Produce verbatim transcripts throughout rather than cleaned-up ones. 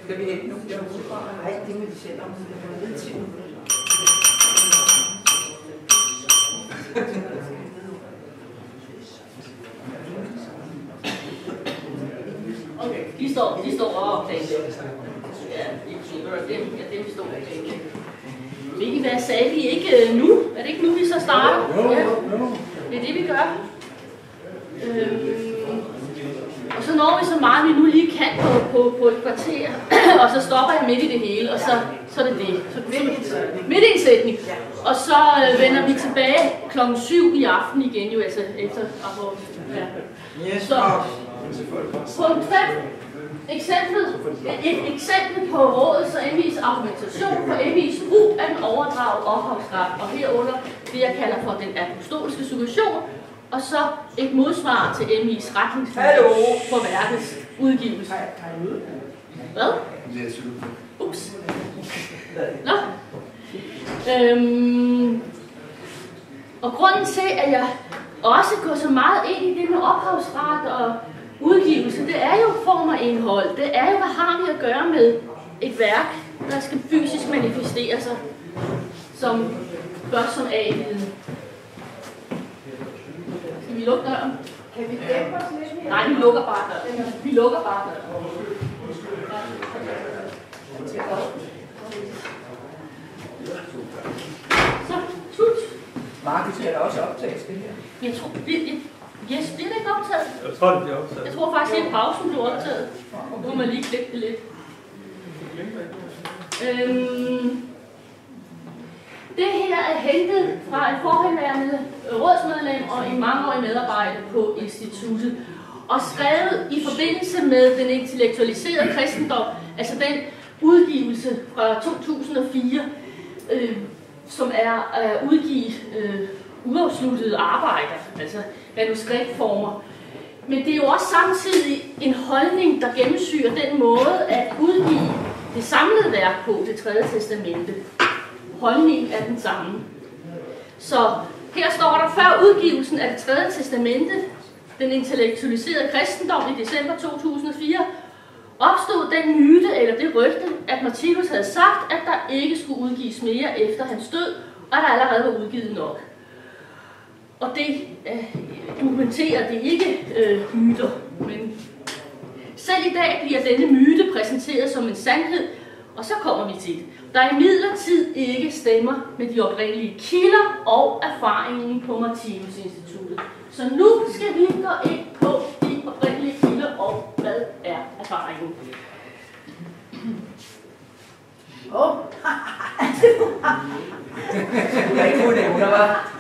Skal vi hente nogle der udefra? Nej, det må de selv om. Det er lidt tid. Okay, de står, de står og planlægger. Ja, det er dem, vi står og planlægger. Mikkel, hvad sagde vi ikke nu? Er det ikke nu, vi så starter? Ja, det er det, vi gør. Øhm, og så når vi så meget, vi nu lige kan på, på, på et kvarter, og så stopper jeg midt i det hele, og så, så er det det. Så, midt i en sætning. Og så øh, vender vi tilbage klokken syv i aften igen, jo altså efter rapporten. Ja. Så, punkt fem. Eksempel, et eksempel på rådets og M I's argumentation for M I's brug af den overdragede ophavsret, og herunder det, jeg kalder for den apostolske situation, og så et modsvar til M I's retningslinjer for værkets udgivelse. Hvad? Ups. Nå. Øhm. Og grunden til, at jeg også går så meget ind i det med ophavsret og udgivelse, det er jo form og indhold. Det er jo, hvad har vi at gøre med et værk, der skal fysisk manifestere sig som først som A-viden. Skal vi lukke døren? Kan vi dække os lidt her? Nej, vi lukker bare døren. Vi lukker bare døren. Så, slut. Markus, skal der også optages det her? Jeg tror, det, jeg, yes, bliver det ikke optaget? Jeg tror, det bliver optaget. Jeg tror faktisk, at pausen blev optaget. Nu må man lige klippe det lidt. Øhm, det her er hentet fra en forhenværende rådsmedlem og en mangeårig medarbejder på instituttet, og skrevet i forbindelse med den intellektualiserede kristendom, altså den udgivelse fra to tusind og fire, øh, som er at udgive øh, uafsluttede arbejder, altså manuskriptformer. Men det er jo også samtidig en holdning, der gennemsyrer den måde at udgive det samlede værk på, det tredje testamente. Holdningen er den samme. Så her står der, før udgivelsen af det tredje testamente, den intellektualiserede kristendom i december to tusind og fire, opstod den myte eller det rygte, at Martinus havde sagt, at der ikke skulle udgives mere efter hans død, og der allerede var udgivet nok. Og det øh, dokumenterer det ikke øh, myter, men selv i dag bliver denne myte præsenteret som en sandhed, og så kommer vi til det. Der imidlertid ikke stemmer med de oprindelige kilder og erfaringen på Martinus-instituttet. Så nu skal vi gå ind på de oprindelige kilder og hvad er erfaringen. Åh! Jeg ikke det, hun var.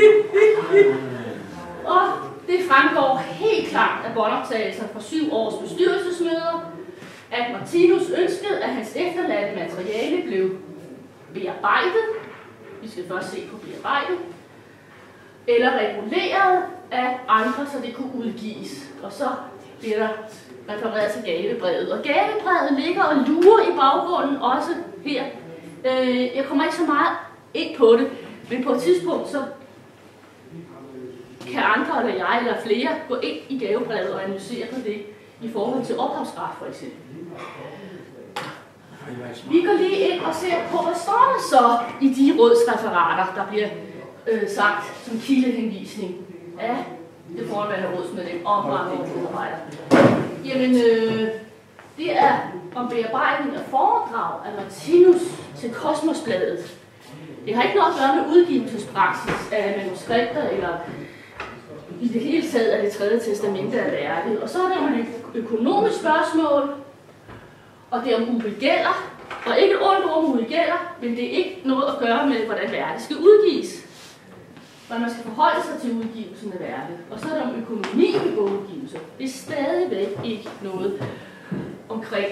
Og det fremgår helt klart af båndoptagelser fra syv års bestyrelsesmøder, at Martinus ønskede, at hans efterladte materiale blev bearbejdet. Vi skal først se på bearbejdet. Eller reguleret af andre, så det kunne udgives. Og så bliver der refereret til gavebrevet. Og gavebrevet ligger og lurer i baggrunden også her. Jeg kommer ikke så meget ind på det, men på et tidspunkt så kan andre eller jeg eller flere gå ind i gavebrevet og analysere på det i forhold til ophavsret for eksempel. Vi går lige ind og ser på, hvad står der så i de rådsreferater, der bliver øh, sagt som kildehenvisning af det forhenværende rådsmedlem og mange medarbejder. Jamen, øh, det er om bearbejdning af foredrag af Martinus til Kosmosbladet. Det har ikke noget at gøre med udgivelsespraksis af manuskripter eller i det hele taget af det tredje testamente af værket. Og så er der et økonomisk spørgsmål, og det er om Uri Geller, og ikke et ondt ord om Uri Geller, men det er ikke noget at gøre med, hvordan værket skal udgives. Hvordan man skal forholde sig til udgivelsen af værket. Og så er der om økonomi ved udgivelse. Det er stadigvæk ikke noget omkring.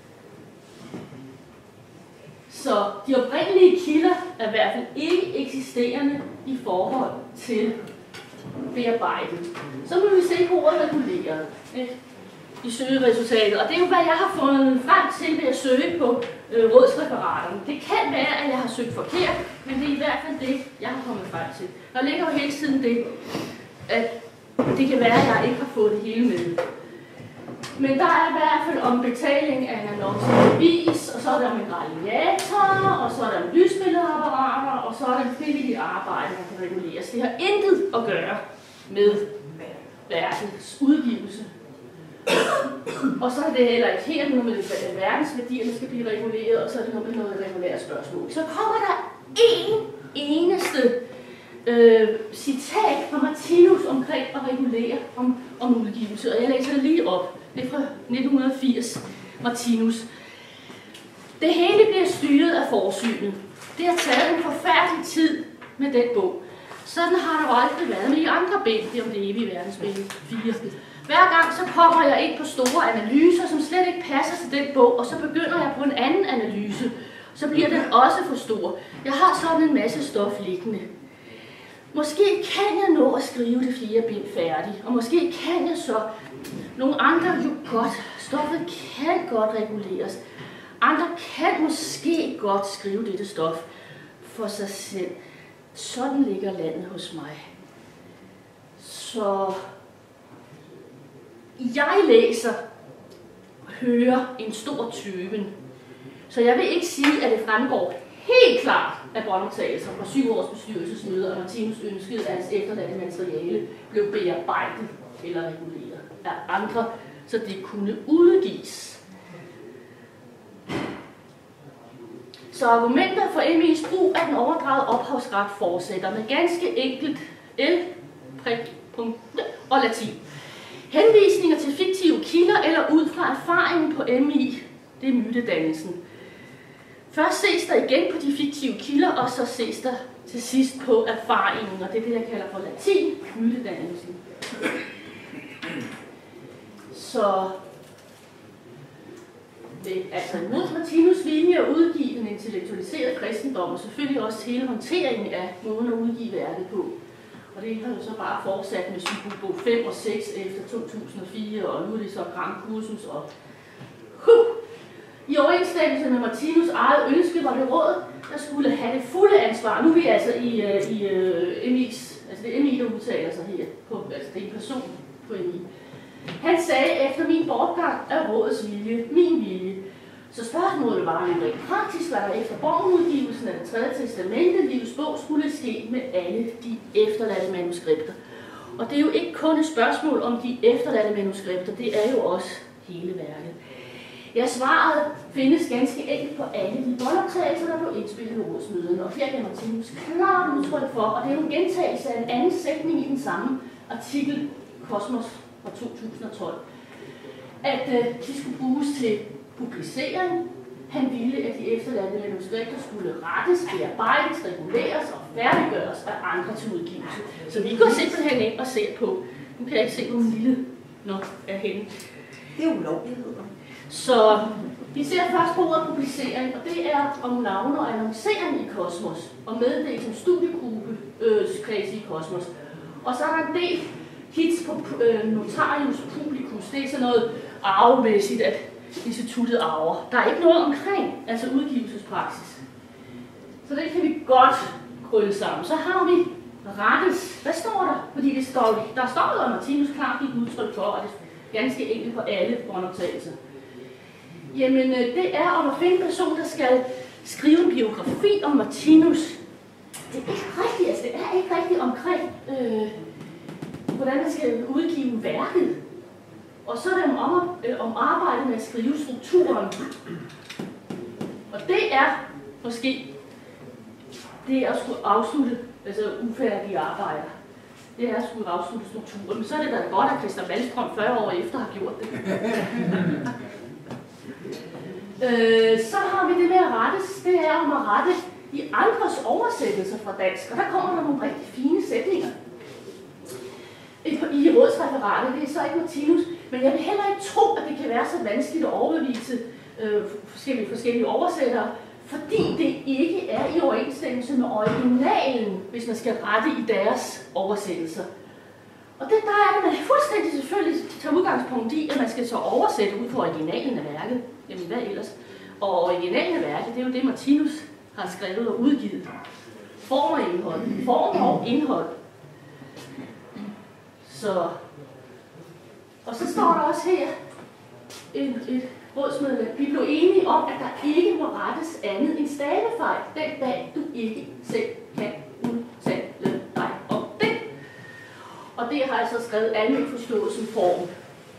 Så de oprindelige kilder er i hvert fald ikke eksisterende i forhold til bearbejdet. Så må vi se på ordet reguleret i søgeresultatet. Og det er jo, hvad jeg har fundet frem til ved at søge på øh, rådsreferaterne. Det kan være, at jeg har søgt forkert, men det er i hvert fald det, jeg har kommet frem til. Der ligger jo hele tiden det, at det kan være, at jeg ikke har fået det hele med. Men der er i hvert fald om betaling af en annoncebevis, og så er der om en radiator, og så er der om lysbilledeapparater, og så er der frivillige arbejde, der kan reguleres. Det har intet at gøre med verdens udgivelse. Og så er det heller ikke helt noget med verdensværdierne skal blive reguleret, og så er det noget med noget regulære spørgsmål. Så kommer der én eneste øh, citat fra Martinus omkring at regulere om, om udgivelse, og jeg læser det lige op. Det er fra nitten firs, Martinus. Det hele bliver styret af forsynet. Det har taget en forfærdelig tid med den bog. Sådan har der jo aldrig været med de andre bind, det er om det evige verdensbillede fire. Hver gang så kommer jeg ind på store analyser, som slet ikke passer til den bog, og så begynder jeg på en anden analyse. Så bliver den også for stor. Jeg har sådan en masse stof liggende. Måske kan jeg nå at skrive det fire bind færdigt, og måske kan jeg så. Nogle andre jo godt. Stoffet kan godt reguleres. Andre kan måske godt skrive dette stof for sig selv. Sådan ligger landet hos mig. Så jeg læser, hører en stor tøven. Så jeg vil ikke sige, at det fremgår helt klart af båndoptagelser fra syv års bestyrelsesmøder, og Martinus ønskede, at hans efterladte materiale blev bearbejdet eller reguleret af andre, så det kunne udgives. Så argumenter for M I's brug af den overdragede ophavsret fortsætter med ganske enkelt L, prik, punkt, og latin. Henvisninger til fiktive kilder eller ud fra erfaringen på M I, det er mytedannelsen. Først ses der igen på de fiktive kilder, og så ses der til sidst på erfaringen, og det er det, jeg kalder for latin, mytedannelsen. Så det er altså imod Martinus' vilje at udgive den intellektualiserede kristendom, og selvfølgelig også hele håndteringen af måden at udgive værket på. Og det har jo så bare fortsat med Sybok fem og seks efter to tusind og fire, og nu er det så Gram Kursus og huh. I overensstemmelse med Martinus' eget ønske var det råd, der skulle have det fulde ansvar. Nu er vi altså i, uh, i uh, M I's, altså det er M I, der udtaler sig her, på, altså det er en person på M I. Han sagde, efter min bortgang af rådets vilje, min vilje. Så spørgsmålet var jo rent praktisk, hvad der efter borgerudgivelsen af det tredje testamente, livets bog, skulle ske med alle de efterladte manuskripter. Og det er jo ikke kun et spørgsmål om de efterladte manuskripter, det er jo også hele værket. Ja, svaret findes ganske enkelt på alle de båndoptagelser, der blev indspillet ved rådsmøderne, og her kan Martinus klart udtryk for, og det er jo en gentagelse af en anden sætning i den samme artikel, Kosmos fra to tusind og tolv, at øh, de skulle bruges til publicering. Han ville, at de efterladte manuskripter skulle rettes, bearbejdes, reguleres og færdiggøres af andre til udgivelse. Så vi går simpelthen ind og ser på, nu kan jeg ikke se, hvor min lille nok er henne. Det er ulovligheder. Så vi ser først på ordet publicering, og det er om navne og annoncering i Kosmos, og meddelt som studiegruppe øh, kreds i Kosmos. Og så er der en del hits på øh, notarius publicus, det er sådan noget arvemæssigt, at instituttet arver. Der er ikke noget omkring, altså udgivelsespraksis. Så det kan vi godt krølle sammen. Så har vi rettes. Hvad står der? Fordi det står, der står jo, at Martinus klart gik udtryk for, og det er ganske enkelt på alle båndoptagelser. Jamen, det er om at finde en person, der skal skrive en biografi om Martinus. Det er ikke rigtigt, altså det er ikke rigtigt omkring, øh, hvordan man skal udgive værket. Og så er det om, øh, om arbejdet med at skrive strukturen. Og det er måske det er at skulle afslutte, altså ufærdige arbejder. Det er at skulle afslutte strukturen. Men så er det da godt, at Christian Wallstrøm fyrre år efter har gjort det. øh, så har vi det med at rettes. Det er om at rette i andres oversættelser fra dansk. Og der kommer der nogle rigtig fine sætninger i rådsreferatet. Det er så ikke Martinus. Men jeg vil heller ikke tro, at det kan være så vanskeligt at overbevise øh, forskellige, forskellige oversættere, fordi det ikke er i overensstemmelse med originalen, hvis man skal rette i deres oversættelser. Og det, der er det, man fuldstændig selvfølgelig tager udgangspunkt i, at man skal så oversætte ud fra originalen af værket. Jamen hvad ellers? Og originalen af værket, det er jo det, Martinus har skrevet og udgivet. Form og indhold. Form og indhold. Så... Og så står der også her, et, et rådsmedlem, vi blev enige om, at der ikke må rettes andet end stavefejl, den dag du ikke selv kan udtale dig om det. Og det har jeg så skrevet almen forståelsen form.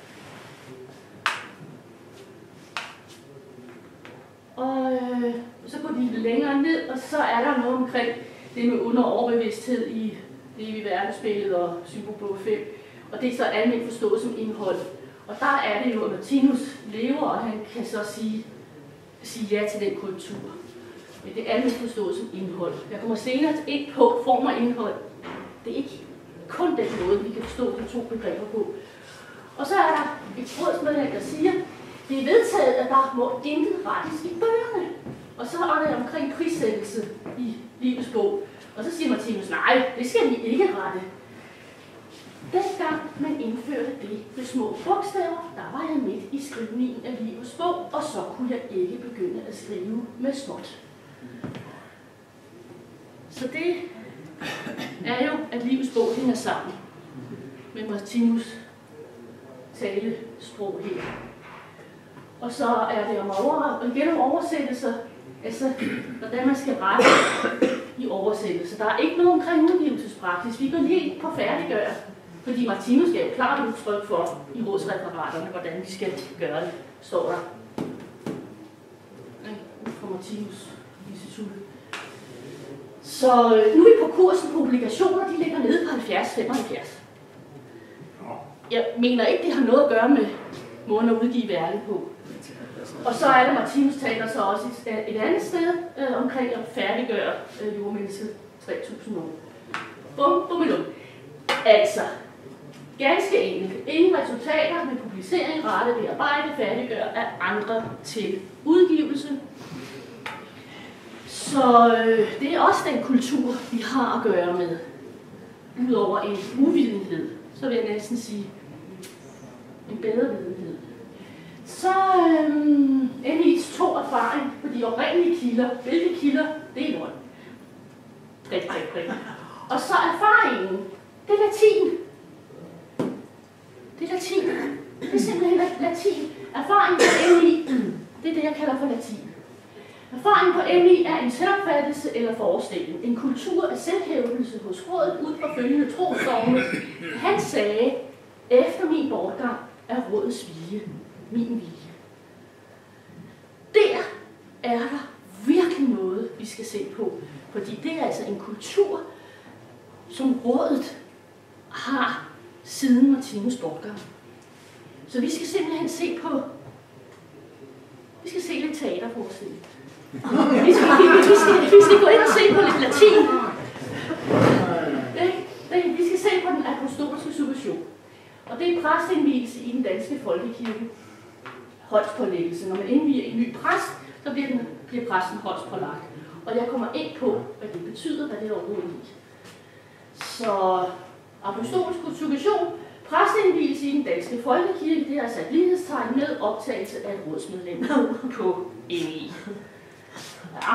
Og øh, så går de lidt længere ned, og så er der noget omkring det med under- og overbevidsthed i det i verdensbilledet og symbolbog fem. Og det er så almen forstået som indhold. Og der er det jo, at Martinus lever, og han kan så sige, sige ja til den kultur. Men det er almen forstået som indhold. Jeg kommer senere ind på form og indhold. Det er ikke kun den måde, vi kan forstå de to begreber på. Og så er der et rådsmedlem, der siger, det er vedtaget, at der må intet rettes i bøgerne. Og så er der omkring prissættelse i Livets bog. Og så siger Martinus, nej, det skal vi ikke rette. Dengang man indførte det med små bogstaver, der var jeg midt i skrivningen af Livets bog, og så kunne jeg ikke begynde at skrive med småt. Så det er jo, at Livets bog hænger sammen med Martinus talesprog her. Og så er det om over, igen om oversættelser, altså hvordan man skal rette i oversættelser. Der er ikke noget omkring udgivelsespraksis. Vi går helt på færdiggøre, fordi Martinus gav jo klart udtryk for i rådsreferaterne, hvordan vi skal gøre det, står der. Fra Martinus Institut. Så nu er vi på kursen på obligationer, de ligger nede på halvfjerds femoghalvfjerds. Jeg mener ikke, det har noget at gøre med måden at udgive værket på. Og så er der Martinus taler så også et, et andet sted øh, omkring at færdiggøre øh, jordmennesket tre tusind år. Bum, bum, bum. Altså, ganske enkelt. Ingen resultater med publicering, rette, bearbejde, færdiggør af andre til udgivelse. Så øh, det er også den kultur, vi har at gøre med. Udover en uvidenhed, så vil jeg næsten sige en bedre videnhed. Så øhm, N I's to erfaring på de oprindelige kilder. Hvilke kilder? Det er løgn. Rigtig, rigtig, rigtig. Og så erfaringen, det er latin. Det er latin. Det er simpelthen latin. Erfaringen på N I, det er det, jeg kalder for latin. Erfaringen på N I er en selvopfattelse eller forestilling. En kultur af selvhævdelse hos rådet ud fra følgende trosdogme. Han sagde, efter min bortgang er rådets vilje min vilje. Der er der virkelig noget, vi skal se på. Fordi det er altså en kultur, som rådet har siden Martinus bortgang. Så vi skal simpelthen se på, vi skal se lidt teaterforestilling. Vi skal, vi, vi, skal, vi skal gå ind og se på lidt latin. Det, det, vi skal se på den apostolske subversion. Og det er præstindvielse i den danske folkekirke. Håndspålæggelse. Når man indviger en ny præst, så bliver, den, bliver præsten håndspålagt. Og jeg kommer ind på, hvad det betyder, hvad det er overhovedet i. Så apostolsk subversion, præstindvielse i den danske folkekirke, det er altså et lighedstegn med optagelse af et rådsmedlem på N I. Ja.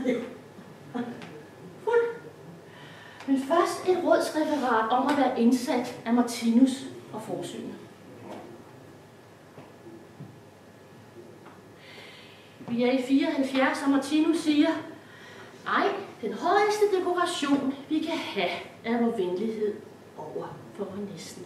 Fuld. Men først et rådsreferat om at være indsat af Martinus og forsynet. Vi er i fireoghalvfjerds, og Martinus siger, ej, den højeste dekoration, vi kan have, er vor venlighed over for vor næsten.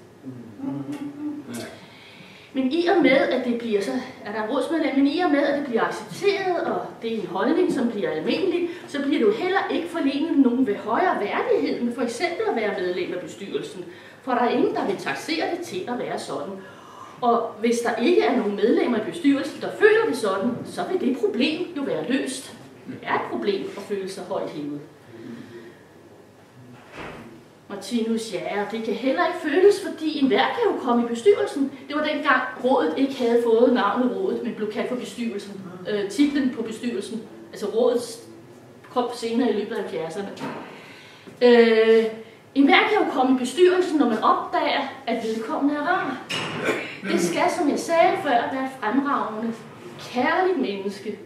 Men i og med, at det bliver så, er der rådsmedlem, men i og med, at det bliver accepteret, og det er en holdning, som bliver almindelig, så bliver det jo heller ikke forlenet nogen ved højere værdighed, men for eksempel at være medlem af bestyrelsen. For der er ingen, der vil taksere det til at være sådan. Og hvis der ikke er nogen medlemmer i bestyrelsen, der føler det sådan, så vil det problem jo være løst. Det er et problem at føle sig højt hævet. Martinus, ja, det kan heller ikke føles, fordi enhver kan jo komme i bestyrelsen. Det var dengang rådet ikke havde fået navnet rådet, men blev kaldt for bestyrelsen. Øh, titlen på bestyrelsen, altså rådets, kom senere i løbet af halvfjerdserne. Øh, enhver kan jo komme i bestyrelsen, når man opdager, at vedkommende er rar. Det skal, som jeg sagde før, være et fremragende, kærligt menneske.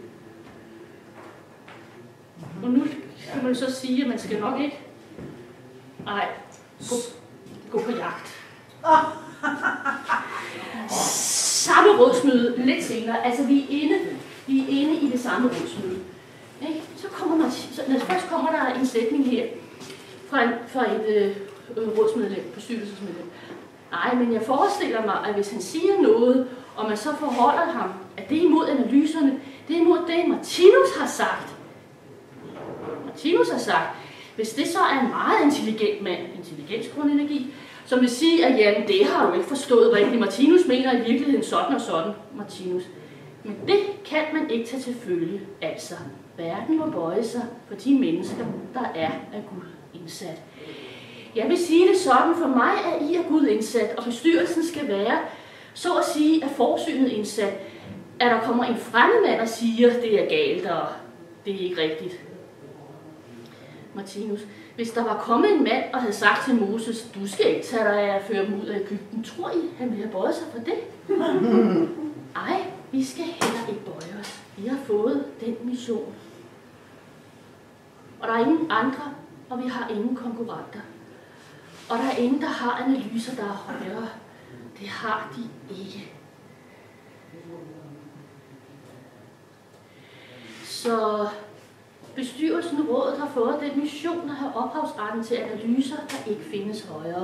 Og nu kan man så sige, at man skal nok ikke Nej, gå, gå på jagt. samme rådsmøde lidt senere. Altså vi er inde, vi er inde i det samme rådsmøde. Ikke? Så kommer man, så, først kommer der en sætning her fra, en, fra et øh, rådsmedlem, bestyrelsesmedlem. Nej, men jeg forestiller mig, at hvis han siger noget, og man så forholder ham, at det er imod analyserne, det er imod det, Martinus har sagt. Martinus har sagt, hvis det så er en meget intelligent mand, intelligensgrundenergi, som vil sige, at jamen, det har du ikke forstået rigtigt. Martinus mener i virkeligheden sådan og sådan, Martinus. Men det kan man ikke tage til følge. Altså, verden må bøje sig for de mennesker, der er af Gud indsat. Jeg vil sige det sådan, for mig er I af Gud indsat, og bestyrelsen skal være, så at sige, at forsynet indsat, at der kommer en fremmed mand og siger, det er galt, og det er ikke rigtigt. Martinus, hvis der var kommet en mand og havde sagt til Moses, du skal ikke tage dig af at føre dem ud af Egypten, tror I, han ville have bøjet sig for det? Ej, vi skal heller ikke bøje os. Vi har fået den mission. Og der er ingen andre, og vi har ingen konkurrenter. Og der er ingen, der har analyser, der er højere. Det har de ikke. Så bestyrelsen og rådet har fået den mission at have ophavsretten til analyser, der ikke findes højere.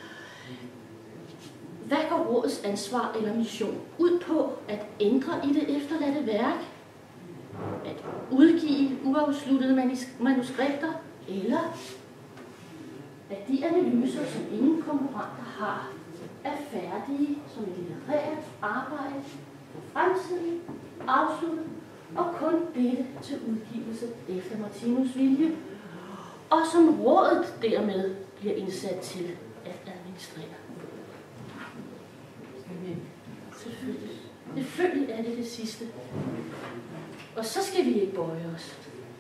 Hvad går rådets ansvar eller mission ud på? At ændre i det efterladte værk? At udgive uafsluttede manuskripter? Eller at de analyser, som ingen konkurrenter har, er færdige som et litterært arbejde for fremtiden, afsluttet, og kun dette til udgivelse efter Martinus' vilje, og som rådet dermed bliver indsat til at administrere. Selvfølgelig. Selvfølgelig er det det sidste. Og så skal vi ikke bøje os.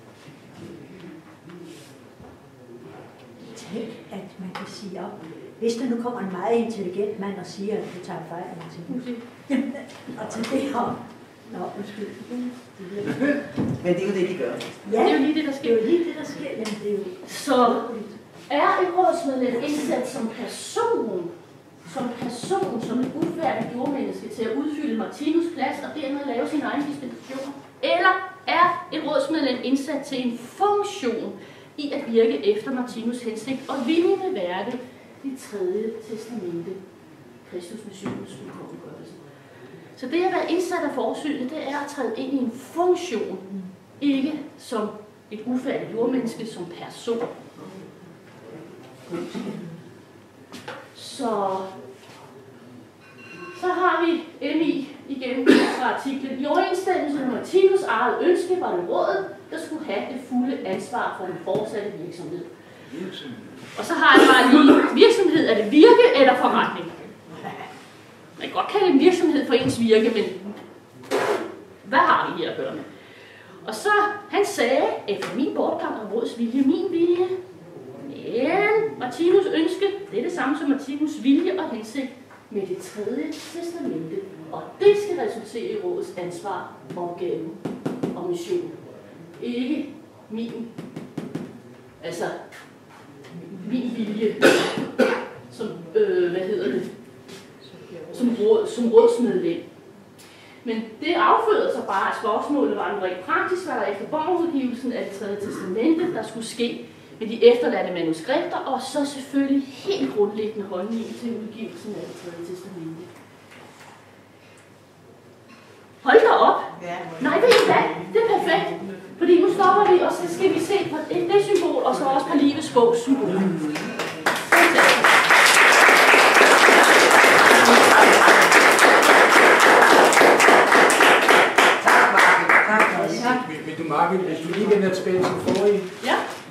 Tænk, at man kan sige op. Hvis der nu kommer en meget intelligent mand og siger, at du tager fejl af Martinus. Og til det her. Nå, undskyld. Men det er jo det, de gør. Ja, det er jo lige det, der sker. Det er jo lige det, der sker. Jamen, det er jo... Så er et rådsmedlem indsat som person, som person, som et ufærdigt jordmenneske til at udfylde Martinus' plads og dermed lave sin egen dispensation? Eller er et rådsmedlem indsat til en funktion i at virke efter Martinus' hensigt og vilje med værket i tredje testamente, Kristus missionens fuldkommenggørelse? Så det at være indsat af forsynet, det er at træde ind i en funktion, ikke som et ufærdigt jordmenneske, som person. Så, så har vi M I igen fra artiklen. I overensstemmelse med Martinus' eget ønske var det rådet, der skulle have det fulde ansvar for den fortsatte virksomhed. Og så har jeg bare lige, virksomhed, er det virke eller forretning? Man kan godt kalde det en virksomhed for ens virke, men hvad har vi her at gøre med? Og så, han sagde, efter min bortgang og råds vilje, min vilje, men Martinus' ønske, det er det samme som Martinus' vilje og hensigt med det tredje testamente. Og det skal resultere i rådets ansvar, opgave og mission. Ikke min, altså min vilje, som, øh, hvad hedder det, som, råd, som rådsmedlem. Men det affødte sig bare, at spørgsmålet var nu rent praktisk, var der efter borgerudgivelsen af det tredje testamente, der skulle ske med de efterladte manuskripter, og så selvfølgelig helt grundlæggende holdning til udgivelsen af det tredje testamente. Hold da op! Nej, ved I hvad? Det er perfekt. Fordi nu stopper vi, og så skal vi se på det, det symbol, og så også på livets bogs symbol. Men du, Margit, hvis du lige vender tilbage til forrige. Ja.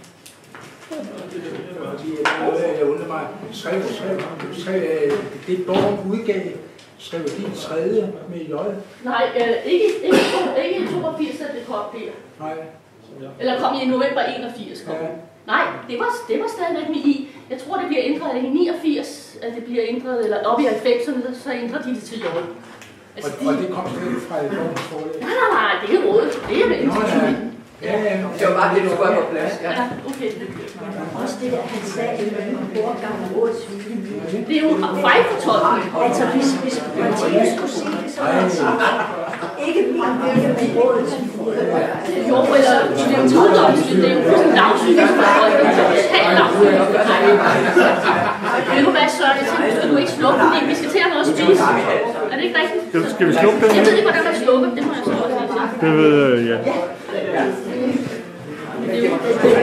Jeg undrer mig, skrev, skrev, skrev, det Borgen udgav, skrev de tredje med J? Nej, øh, ikke, ikke, ikke i toogfirs, at det kom der. Nej. Eller kom i november enogfirs. Kom. Ja. Nej, det var, det var stadigvæk med I. Jeg tror, det bliver ændret i niogfirs, at det bliver ændret, eller op i halvfemserne, så ændrer de det til J. Altså, og, de... og det kom slet fra et Borgens forlag? Nej, nej, nej, det er rådet. Det er med Nå, ja. Ja, ja, Så bare det, du skulle have på plads. Ja. Ja, okay. Også det der, han sagde, at man bruger gamle råds vilje. Det er jo fejlfortolkning. Altså, hvis, hvis Mathias skulle sige det, så ville han sige, ikke min vilje, men rådets vilje. Jo, eller det er jo tolvdomsvilje, det er jo sådan en lavsynsforhold. Det er jo totalt lavsynsforhold. Ved du hvad, Søren, jeg tænker, skal du ikke slukke den? Vi skal til at have noget at spise. Er det ikke rigtigt? Skal, skal vi slukke den? Jeg ved ikke, hvordan man slukker. Det må jeg så også sige. Det ved jeg, ja. Det er jo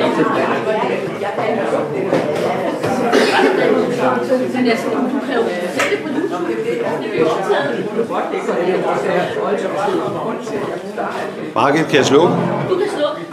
men jeg skal jo kræve det på YouTube. Det er jo optaget. Margit, kan jeg slukke? Du kan slukke.